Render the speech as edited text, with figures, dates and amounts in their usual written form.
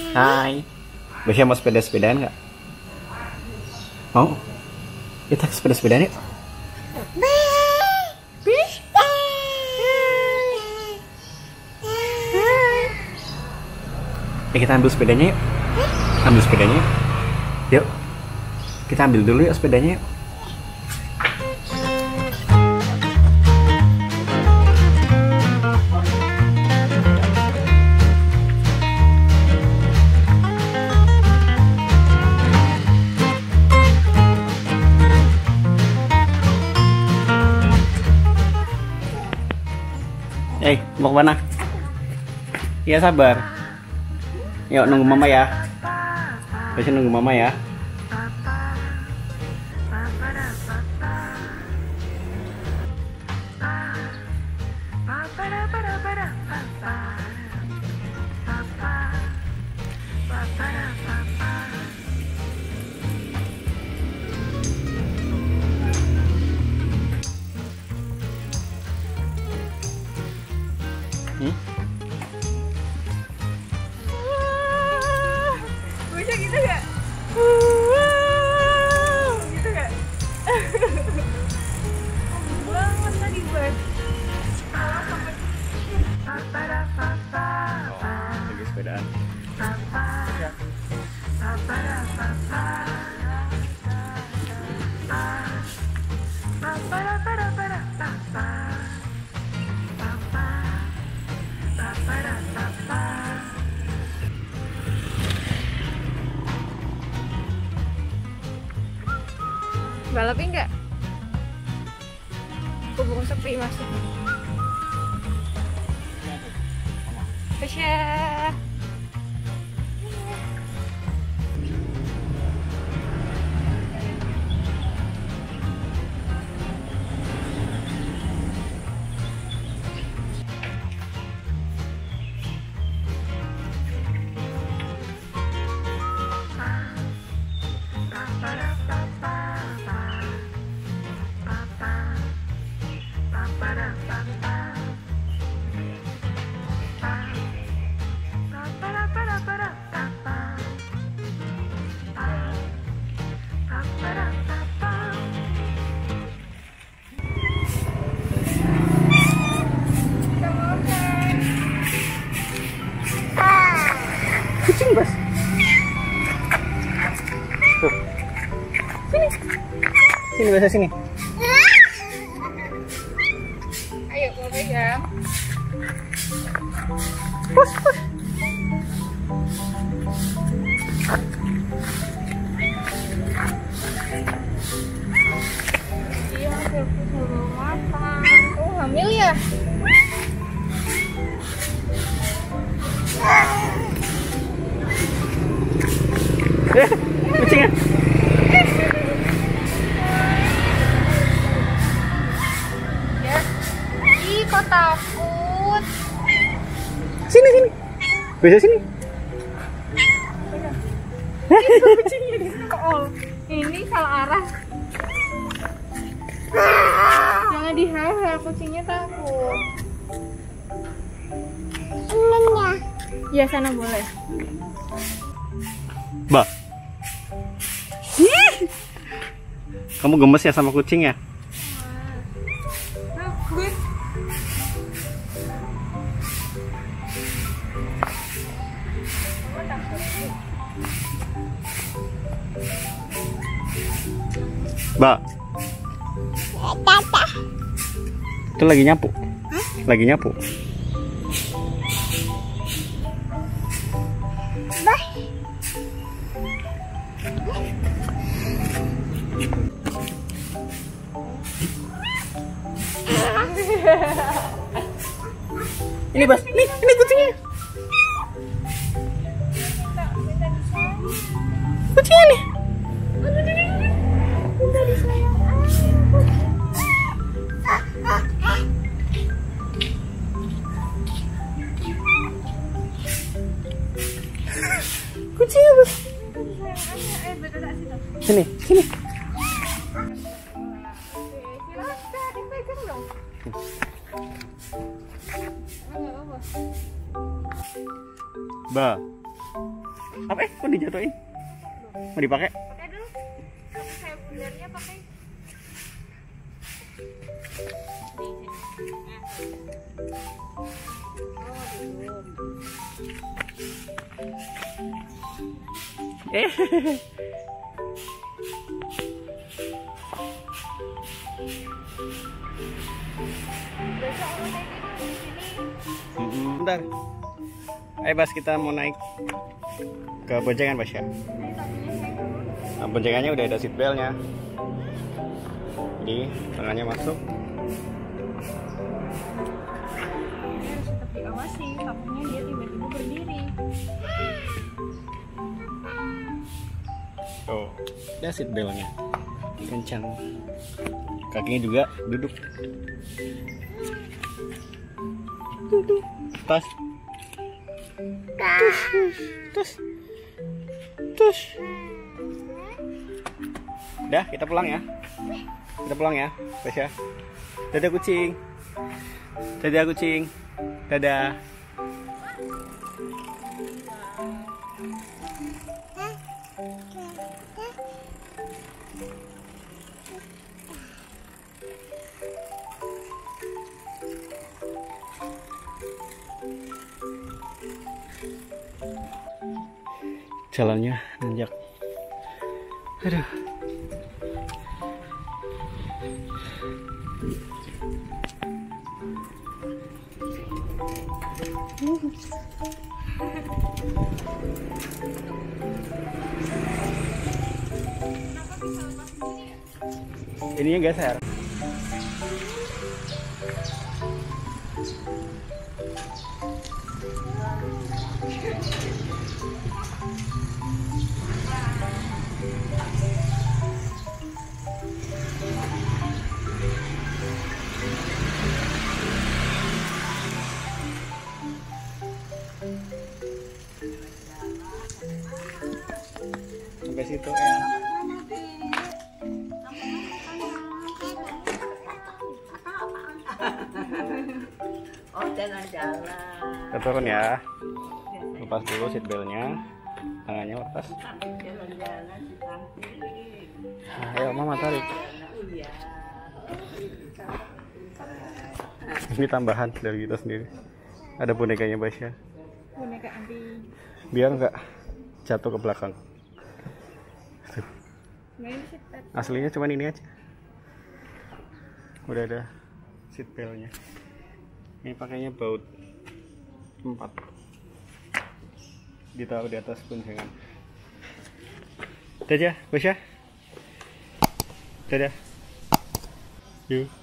Hai. Biasanya mau sepeda-sepedaan nggak? Mau? Kita sepeda-sepedaan yuk. Kita ambil sepedanya yuk. Ambil sepedanya yuk. Yuk. Kita ambil dulu yuk sepedanya yuk. Mau kemana? Iya sabar. Yuk nunggu mama ya. Besok nunggu mama ya. Bisa gitu gak? Gitu gak? Banget lagi gue. Lagi sepedaan. Balapin nggak? Hubung sepi masuk. Tasya. Kucing bos. Tuh. Sini. Sini bos sini. Ayo gue pegang. Pus pus. Iya, aku belum makan. Oh, hamil ya? Kucingnya. Ya. Ih, kok takut? Sini sini. Bisa sini. Kucingnya di sini kok. Oh, ini salah arah. Jangan dihaha, kucingnya takut. Ya sana boleh. Bah. Kamu gemes ya sama kucing ya? Takut. Bah. Itu lagi nyapu. Lagi nyapu. Ini bos, ini kucingnya. Kucingnya nih. Minta disayang. Kucingnya bos. Sini, sini. Silahkan dipegang dong. Ba. Apa kok dijatuhin? Mau dipakai? Pakai dulu. Tapi saya bundarnya pakai. Besok mau naik di sini. Bentar. Ayo Bas, kita mau naik ke boncengan Bas ya. Ini tapinya saya dulu. Nah, boncengannya udah ada seat beltnya. Jadi tangannya masuk. Ini harus tetap diawasi. Takutnya dia tiba-tiba berdiri. Tuh, ada seat beltnya. Kencang. Kakinya juga duduk. Duduk. Tas. Tus. Udah, kita pulang ya. Kita pulang ya, Bas ya. Dadah kucing. Dadah kucing. Dadah. Jalannya nanjak. Aduh. Ininya geser. Sampai situ ya. Oh, jalan-jalan. Kita turun ya. Lepas dulu seat beltnya. Tangannya lepas. Jalan-jalan si cantik. Ayo mama tarik. Iya. Ini tambahan dari kita sendiri. Ada bonekanya Bas ya. Boneka anti. Biar nggak jatuh ke belakang. Nah, ini seat Aslinya cuma ini aja. Udah ada seat beltnya. Ini pakainya baut 4. Ditaruh di atas boncengan. Dadah, Bas ya. Dadah. Yuk.